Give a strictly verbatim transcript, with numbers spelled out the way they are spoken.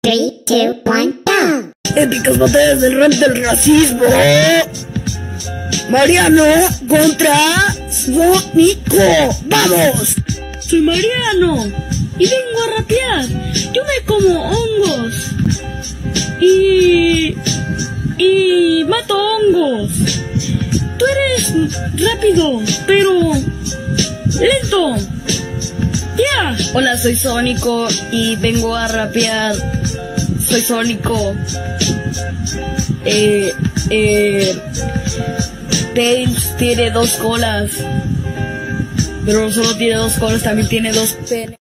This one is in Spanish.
tres, dos, uno, go. Épicas batallas del rap del racismo. Mariano contra Sónico. ¡Vamos! Soy Mariano y vengo a rapear. Yo me como hongos y y mato hongos. Tú eres rápido, pero lento. Ya. Yeah. Hola, soy Sónico y vengo a rapear. Soy Sónico. Eh, eh, Tails tiene dos colas, pero no solo tiene dos colas, también tiene dos penes.